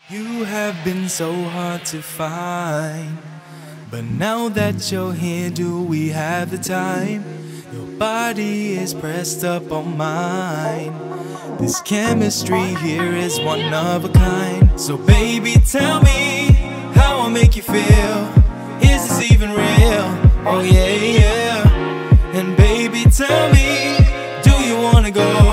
You have been so hard to find, but now that you're here, do we have the time? Your body is pressed up on mine. This chemistry here is one of a kind. So baby, tell me how I make you feel. Is this even real? Oh yeah, yeah. And baby, tell me, do you wanna go?